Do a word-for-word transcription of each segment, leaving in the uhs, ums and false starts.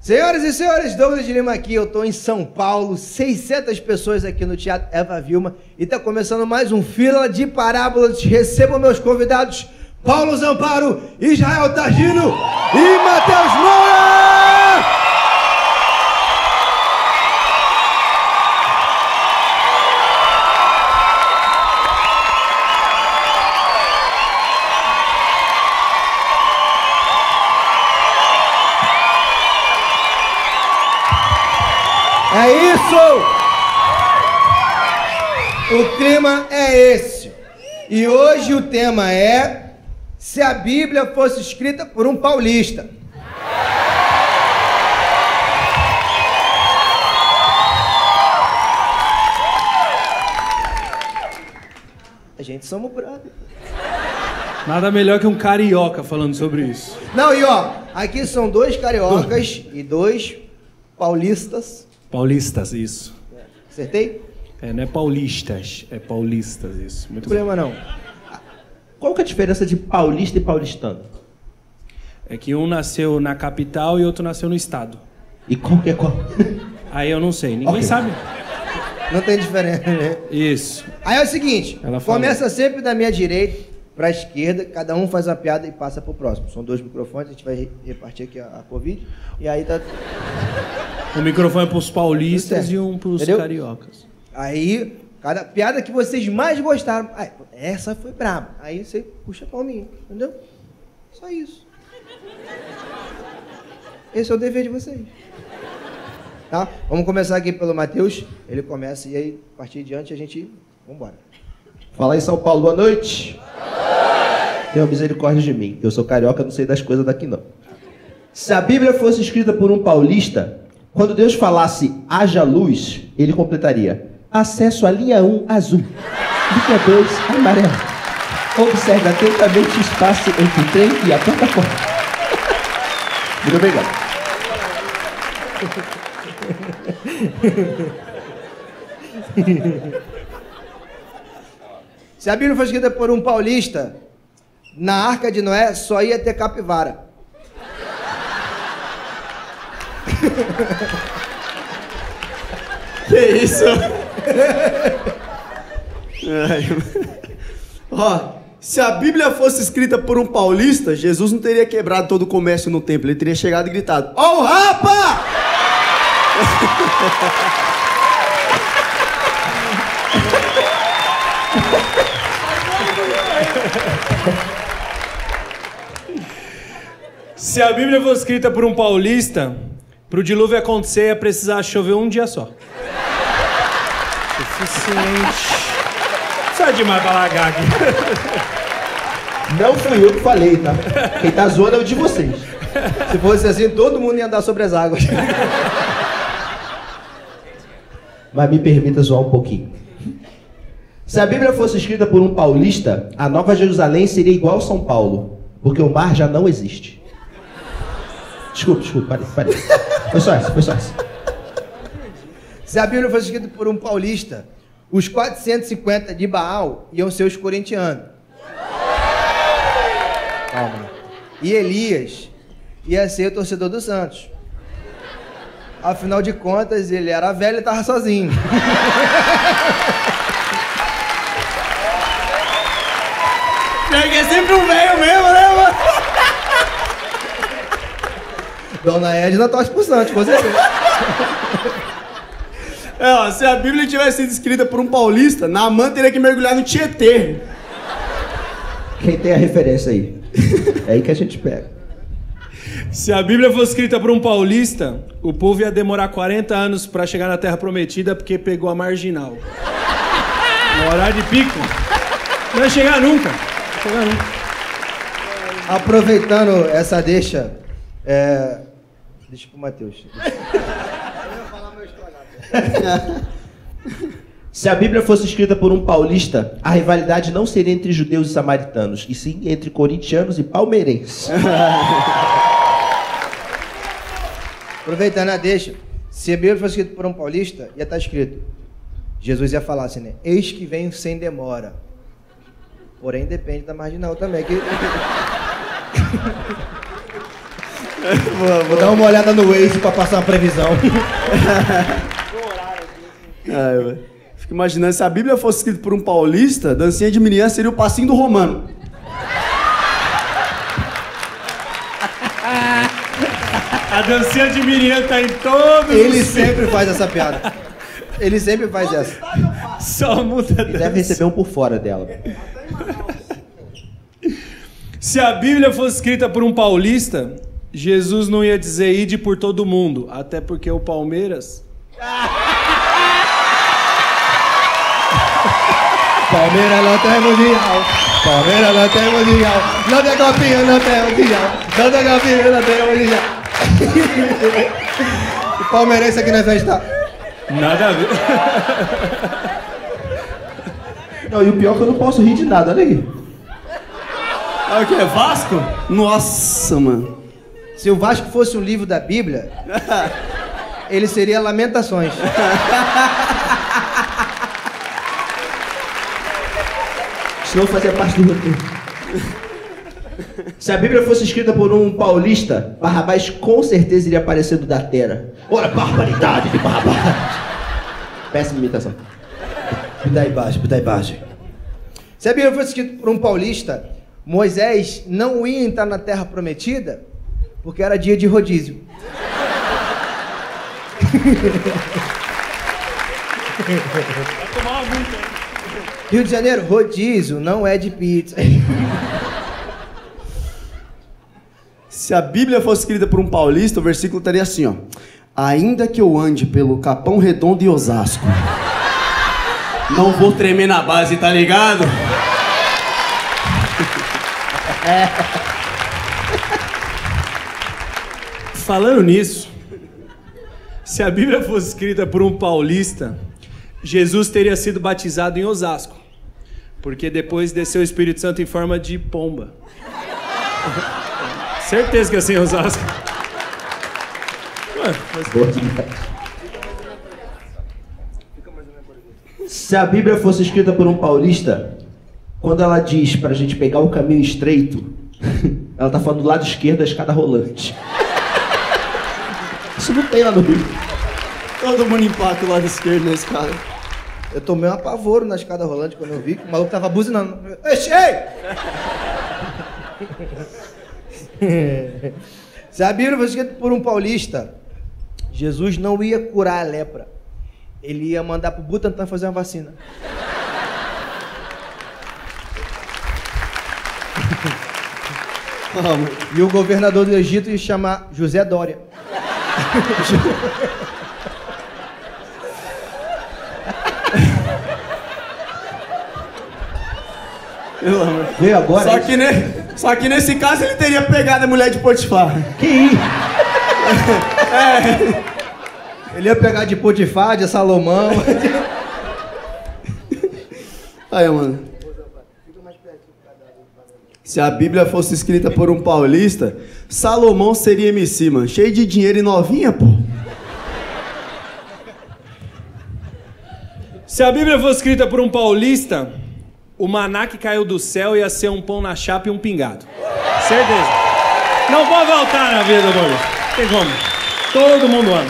Senhoras e senhores, Douglas de Lima aqui, eu estou em São Paulo, seiscentas pessoas aqui no Teatro Eva Vilma e está começando mais um Fila de Parábolas. Recebam meus convidados, Paulo Zamparo, Israel Targino e Matheus Moura! É isso! O clima é esse. E hoje o tema é: se a Bíblia fosse escrita por um paulista. A gente somos brother. Nada melhor que um carioca falando sobre isso. Não, e ó, aqui são dois cariocas e dois paulistas. Paulistas, isso. Acertei? É, não é paulistas, é paulistas, isso. Muito bom. Problema não. Qual que é a diferença de paulista e paulistano? É que um nasceu na capital e outro nasceu no estado. E qual que é qual? Aí eu não sei, ninguém Ok. sabe. Não tem diferença, né? Isso. Aí é o seguinte, Ela falou. começa sempre da minha direita para a esquerda, cada um faz uma piada e passa pro próximo. São dois microfones, a gente vai repartir aqui a, a Covid, e aí tá... Um microfone pros paulistas Tudo certo. e um pros Entendeu? cariocas. Aí, cada piada que vocês mais gostaram, ah, essa foi braba. Aí você puxa a palminha, entendeu? Só isso. Esse é o dever de vocês. Tá? Vamos começar aqui pelo Matheus, ele começa e aí, a partir de diante, a gente... Vambora. Fala aí, São Paulo, boa noite. Tenha misericórdia de mim. Eu sou carioca, não sei das coisas daqui não. Se a Bíblia fosse escrita por um paulista, quando Deus falasse haja luz, ele completaria: acesso à linha um azul, linha dois amarelo. Observe atentamente o espaço entre o trem e a plataforma. Muito obrigado. Se a Bíblia foi escrita por um paulista, na Arca de Noé só ia ter capivara. Que isso? Ó, se a Bíblia fosse escrita por um paulista, Jesus não teria quebrado todo o comércio no templo. Ele teria chegado e gritado: ó o rapa! Se a Bíblia fosse escrita por um paulista, pro dilúvio acontecer ia precisar chover um dia só. Suficiente. Só é demais pra largar aqui. Não fui eu que falei, tá? Quem tá zoando é o de vocês. Se fosse assim, todo mundo ia andar sobre as águas. Mas me permita zoar um pouquinho. Se a Bíblia fosse escrita por um paulista, a Nova Jerusalém seria igual São Paulo, porque o mar já não existe. Desculpa, desculpa, parei, parei. Foi só essa, foi só essa. Se a Bíblia fosse escrita por um paulista, os quatrocentos e cinquenta de Baal iam ser os corintianos. Calma. E Elias ia ser o torcedor do Santos. Afinal de contas, ele era velho e estava sozinho. Porque é sempre um velho mesmo, né, mano? Dona Edna torce pro Santos, com certeza. É, ó, se a Bíblia tivesse sido escrita por um paulista, Naamã teria que mergulhar no Tietê. Quem tem a referência aí? É aí que a gente pega. Se a Bíblia fosse escrita por um paulista, o povo ia demorar quarenta anos pra chegar na Terra Prometida porque pegou a marginal. No horário de pico. Não ia chegar nunca. Não ia chegar nunca. Aproveitando essa deixa, é... deixa pro Matheus. Se a Bíblia fosse escrita por um paulista, a rivalidade não seria entre judeus e samaritanos, e sim entre corintianos e palmeirenses. Aproveitando a deixa, se a Bíblia fosse escrita por um paulista, ia estar escrito: Jesus ia falar assim, né? Eis que venho sem demora. Porém, depende da marginal também. Que... Vou, vou dar uma olhada no Waze pra passar uma previsão. Ai, velho. Fico imaginando, se a Bíblia fosse escrita por um paulista, dancinha de menina seria o passinho do romano. A dancinha de Miriam tá em todos Ele os... sempre faz essa piada. Ele sempre faz essa. Só muda E deve receber um por fora dela. Se a Bíblia fosse escrita por um paulista, Jesus não ia dizer ide por todo mundo, até porque o Palmeiras... Palmeiras não tem mundial. Palmeiras não tem mundial. Não tem copinha, não tem mundial. Não tem copinha, não tem mundial. O palmeirense aqui na festa. Nada a ver. Não, e o pior é que eu não posso rir de nada, olha aí. É o que? Vasco? Nossa, mano. Se o Vasco fosse um livro da Bíblia, ele seria Lamentações. Isso não fazia parte do roteiro. Se a Bíblia fosse escrita por um paulista, Barrabás com certeza iria aparecer do Datera. Ora, barbaridade de Barrabás. Péssima imitação. Dá embaixo, dá embaixo. Se a Bíblia fosse escrita por um paulista, Moisés não ia entrar na terra prometida porque era dia de rodízio. Vai tomar uma multa. Rio de Janeiro, rodízio não é de pizza. Se a Bíblia fosse escrita por um paulista, o versículo estaria assim, ó. Ainda que eu ande pelo Capão Redondo e Osasco, não vou tremer na base, tá ligado? Falando nisso, se a Bíblia fosse escrita por um paulista, Jesus teria sido batizado em Osasco, porque depois desceu o Espírito Santo em forma de pomba. Certeza que é assim em Osasco. Ué, mas... Se a Bíblia fosse escrita por um paulista, quando ela diz pra gente pegar o caminho estreito, ela tá falando do lado esquerdo da escada rolante. Isso não tem lá no Rio. Todo mundo empata o lado esquerdo nesse cara. Eu tomei um apavoro na escada rolante quando eu vi que o maluco tava buzinando. Ei! Se a Bíblia fosse escrita por um paulista, Jesus não ia curar a lepra. Ele ia mandar pro Butantan fazer uma vacina. E o governador do Egito ia chamar José Dória. Veio agora? Só que, ne... Só que nesse caso ele teria pegado a mulher de Potifar. Que isso? É. Ele ia pegar de Potifar, de Salomão. Aí, mano. Se a Bíblia fosse escrita por um paulista, Salomão seria M C, mano. Cheio de dinheiro e novinha, pô. Se a Bíblia fosse escrita por um paulista, o maná que caiu do céu ia ser um pão na chapa e um pingado. Certeza. Não pode voltar na vida do paulista. Tem como. Todo mundo ama.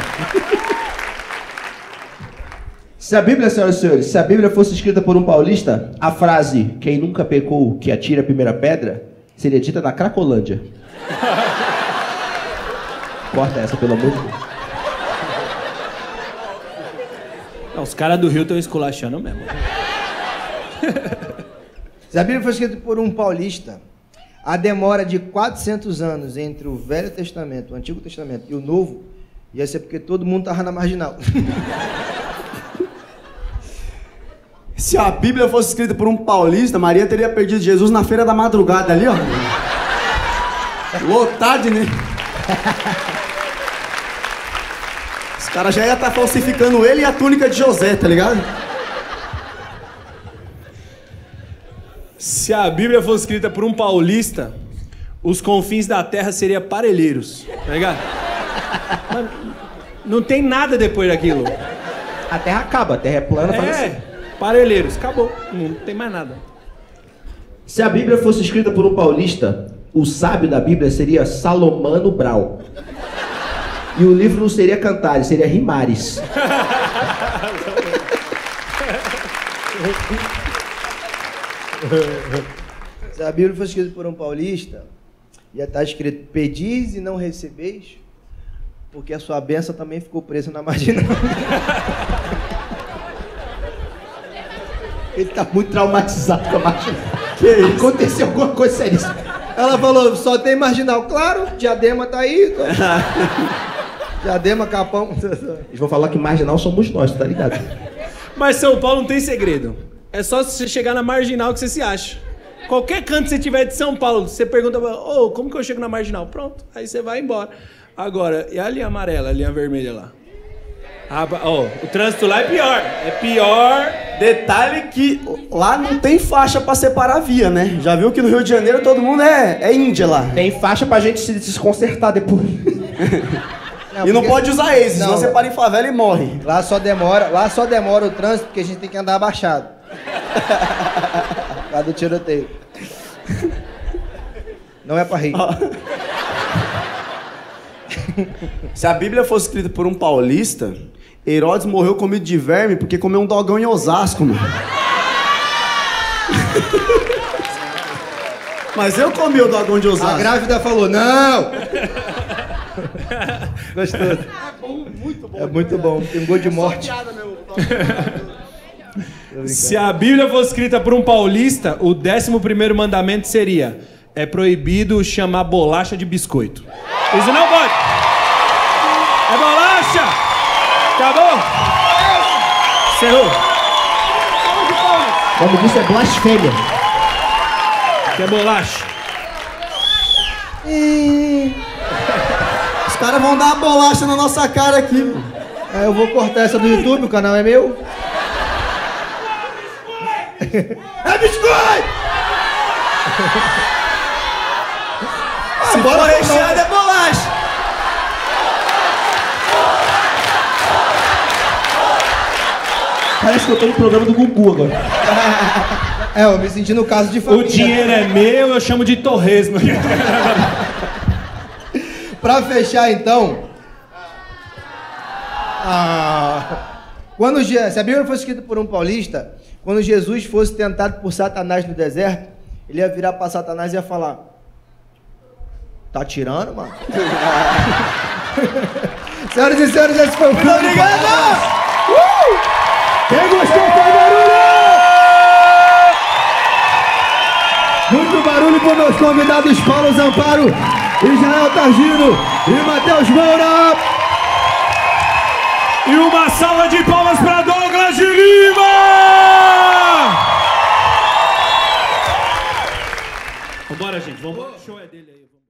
Se a Bíblia, senhoras e senhores, se a Bíblia fosse escrita por um paulista, a frase "quem nunca pecou, que atira a primeira pedra" seria dita na Cracolândia. Corta essa, pelo amor de Deus. Não, os caras do Rio estão esculachando mesmo. Se a Bíblia foi escrita por um paulista, a demora de quatrocentos anos entre o Velho Testamento, o Antigo Testamento e o Novo ia ser porque todo mundo estava na marginal. Se a Bíblia fosse escrita por um paulista, Maria teria perdido Jesus na feira da madrugada ali, ó. Lotado, né? Os caras já iam estar falsificando ele e a túnica de José, tá ligado? Se a Bíblia fosse escrita por um paulista, os confins da terra seriam parelheiros, tá ligado? Mas não tem nada depois daquilo. A terra acaba, a terra é plana, faz assim. É, parelheiros, acabou. Não tem mais nada. Se a Bíblia fosse escrita por um paulista, o sábio da Bíblia seria Salomão Brau. E o livro não seria Cantares, seria Rimares. Se a Bíblia fosse escrita por um paulista, ia estar escrito: pedis e não recebeis, porque a sua bênção também ficou presa na marginal. Ele tá muito traumatizado com a marginal. Que isso? Aconteceu alguma coisa seríssima. Ela falou: só tem marginal. Claro, Diadema tá aí. Diadema, Capão. Eles vão falar que marginal somos nós, tá ligado? Mas São Paulo não tem segredo. É só você chegar na marginal que você se acha. Qualquer canto que você tiver de São Paulo, você pergunta: ô, oh, como que eu chego na marginal? Pronto, aí você vai embora. Agora, e a linha amarela, a linha vermelha lá? Ah, oh, o trânsito lá é pior. É pior. Detalhe que lá não tem faixa pra separar a via, né? Já viu que no Rio de Janeiro todo mundo é, é índia lá. Tem faixa pra gente se desconcertar depois. Não, e não porque... pode usar esse, não, senão você para em favela e morre. Lá só demora, lá só demora o trânsito porque a gente tem que andar abaixado. Lá do tiroteio. Não é pra rir. Se a Bíblia fosse escrita por um paulista, Herodes morreu comido de verme porque comeu um dogão em Osasco, mano. Mas eu comi o dogão de Osasco. A grávida falou: não! Gostoso. É bom, muito bom. É muito bom, tem um gol de morte. Se a Bíblia fosse escrita por um paulista, o décimo primeiro mandamento seria: é proibido chamar bolacha de biscoito. Isso não pode. É bolacha. Acabou. Cerrou. Como disse, é blasfêmia. Que é bolacha. Os caras vão dar a bolacha na nossa cara aqui. É, eu vou cortar essa do YouTube, o canal é meu. É biscoito! Se for recheado é bolacha. Parece que eu tô no programa do Gugu agora. É, eu me senti no caso de O família. dinheiro é meu, eu chamo de torresmo. Pra fechar, então... Ah, quando, Je- se a Bíblia fosse escrita por um paulista, quando Jesus fosse tentado por Satanás no deserto, ele ia virar pra Satanás e ia falar: tá tirando, mano? Senhoras e senhores, esse foi o Muito obrigado! Uh! Quem gostou, faz barulho! Muito barulho para meus convidados Paulo Zamparo, Israel Targino e Matheus Moura! E uma salva de palmas para Douglas de Lima! Vambora, gente. Vamos. O show é dele aí.